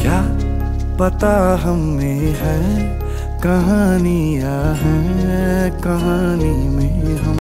क्या पता हम में है कहानियां हैं, कहानी में हम।